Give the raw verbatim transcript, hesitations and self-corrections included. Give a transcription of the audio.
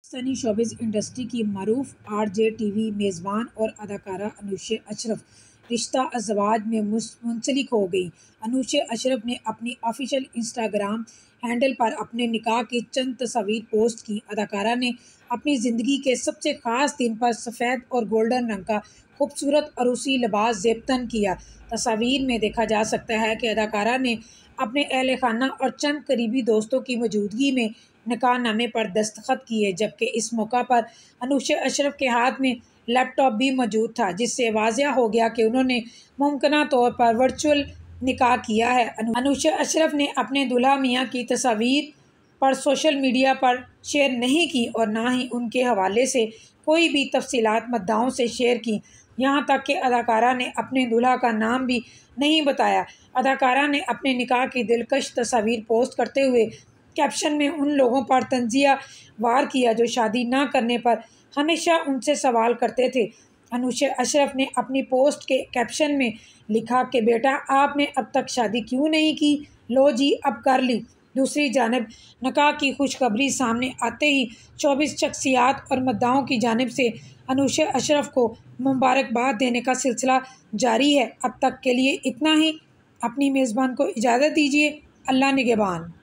Pakistani showbiz industry کی معروف R J T V میزبان اور اداکارہ انوشے اشرف رشتہ ازواج میں منسلک ہو گئیں۔ انوشے اشرف نے اپنی آفیشیل انسٹاگرام ہینڈل پر اپنے نکاح کی چند تصاویر پوسٹ کیں۔ اداکارہ نے اپنی زندگی کے سب سے خاص دن پر سفید اور گولڈن رنگ کا خوبصورت عروسی لباس زیب تن کیا۔ تصاویر میں دیکھا جا سکتا ہے کہ اداکارہ نے اپنے اہل خانہ اور چند قریبی دوستوں کی موجودگی میں نکاح نامے پر دستخط کیے، جبکہ اس موقع پر انوشے اشرف کے ہاتھ میں لیپ ٹاپ بھی موجود تھا، جس سے واضح ہو گیا کہ انہوں نے ممکنہ طور پر ورچوئل نکاح کیا ہے۔ انوشے اشرف نے اپنے دولہا میاں کی تصاویر پر سوشل میڈیا پر شیئر نہیں کی اور نہ ہی ان کے حوالے سے کوئی بھی تفصیلات مداحوں سے شیئر کی، یہاں تک کہ اداکارہ نے اپنے دولہا کا نام بھی نہیں بتایا۔ اداکارہ نے اپنے نکاح کی دلکش تصاویر پوسٹ کرتے ہوئے کیپشن میں ان لوگوں پر تنزیہ وار کیا جو شادی نہ کرنے پر ہمیشہ ان سے سوال کرتے تھے۔ انوشے اشرف نے اپنی پوسٹ کے کیپشن میں لکھا کہ بیٹا آپ نے اب تک شادی کیوں نہیں کی، لو جی اب کر لی۔ دوسری جانب نکاح کی خوشخبری سامنے آتے ہی چوبیس شخصیات اور مداحوں کی جانب سے انوشے اشرف کو مبارکباد دینے کا سلسلہ جاری ہے۔ اب تک کے لیے اتنا ہی۔ اپنی میزبان کو اجازت دیجیے۔ اللہ نگہبان۔